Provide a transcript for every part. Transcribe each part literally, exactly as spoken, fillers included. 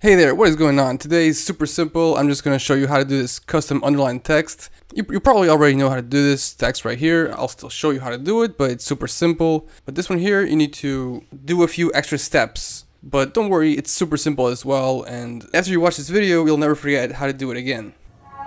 Hey there, what is going on? Today is super simple. I'm just going to show you how to do this custom underline text. You, you probably already know how to do this text right here. I'll still show you how to do it, but it's super simple. But this one here, you need to do a few extra steps. But don't worry, it's super simple as well. And after you watch this video, you'll never forget how to do it again.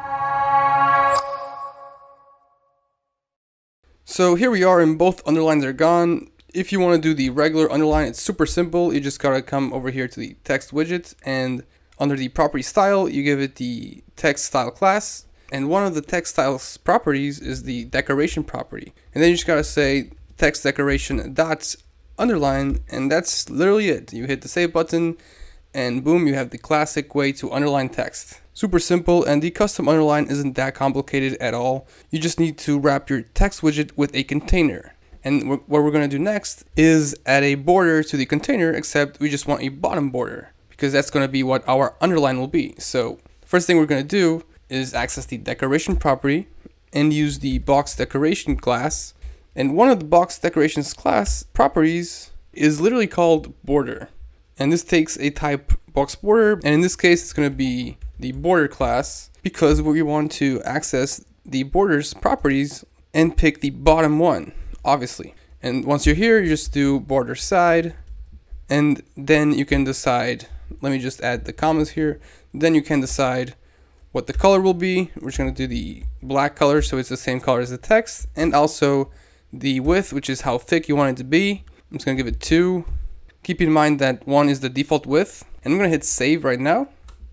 So here we are, and both underlines are gone. If you want to do the regular underline, it's super simple. You just gotta come over here to the text widget, and under the property style, you give it the text style class. And one of the text styles properties is the decoration property. And then you just gotta say text decoration dot underline, and that's literally it. You hit the save button, and boom, you have the classic way to underline text. Super simple, and the custom underline isn't that complicated at all. You just need to wrap your text widget with a container. And what we're going to do next is add a border to the container, except we just want a bottom border, because that's going to be what our underline will be. So first thing we're going to do is access the decoration property and use the box decoration class. And one of the box decorations class properties is literally called border. And this takes a type box border, and in this case it's going to be the border class, because we want to access the borders properties and pick the bottom one, obviously. And once you're here, you just do border side, and then you can decide, let me just add the commas here, then you can decide what the color will be. We're just going to do the black color so it's the same color as the text, and also the width, which is how thick you want it to be. I'm just going to give it two. Keep in mind that one is the default width, and I'm going to hit save right now.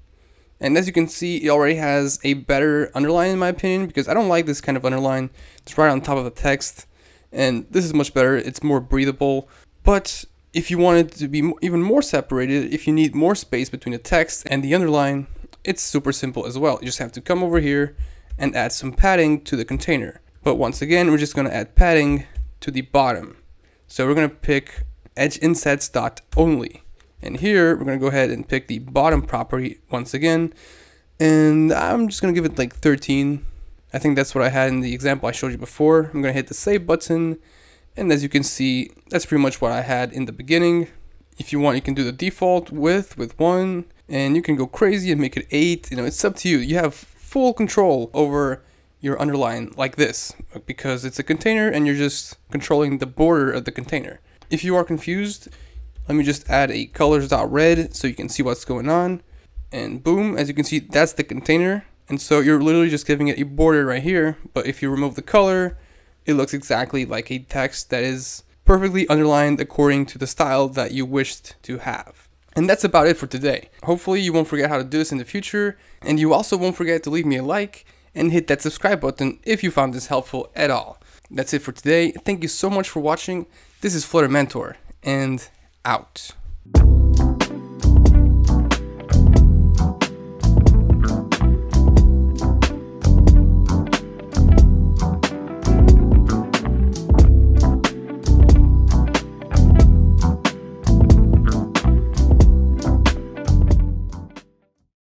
And as you can see, it already has a better underline in my opinion, because I don't like this kind of underline. It's right on top of the text, and this is much better. It's more breathable. But if you want it to be even more separated, if you need more space between the text and the underline, it's super simple as well. You just have to come over here and add some padding to the container. But once again, we're just going to add padding to the bottom. So we're going to pick edge insets dot only. And here we're going to go ahead and pick the bottom property once again, and I'm just going to give it like thirteen. I think that's what I had in the example I showed you before. I'm going to hit the save button, and as you can see, that's pretty much what I had in the beginning. If you want, you can do the default width with one, and you can go crazy and make it eight. You know, it's up to you. You have full control over your underline like this, because it's a container and you're just controlling the border of the container. If you are confused, let me just add a colors.red so you can see what's going on. And boom, as you can see, that's the container. And so you're literally just giving it a border right here. But if you remove the color, it looks exactly like a text that is perfectly underlined according to the style that you wished to have. And that's about it for today. Hopefully you won't forget how to do this in the future. And you also won't forget to leave me a like and hit that subscribe button if you found this helpful at all. That's it for today. Thank you so much for watching. This is Flutter Mentor, and out.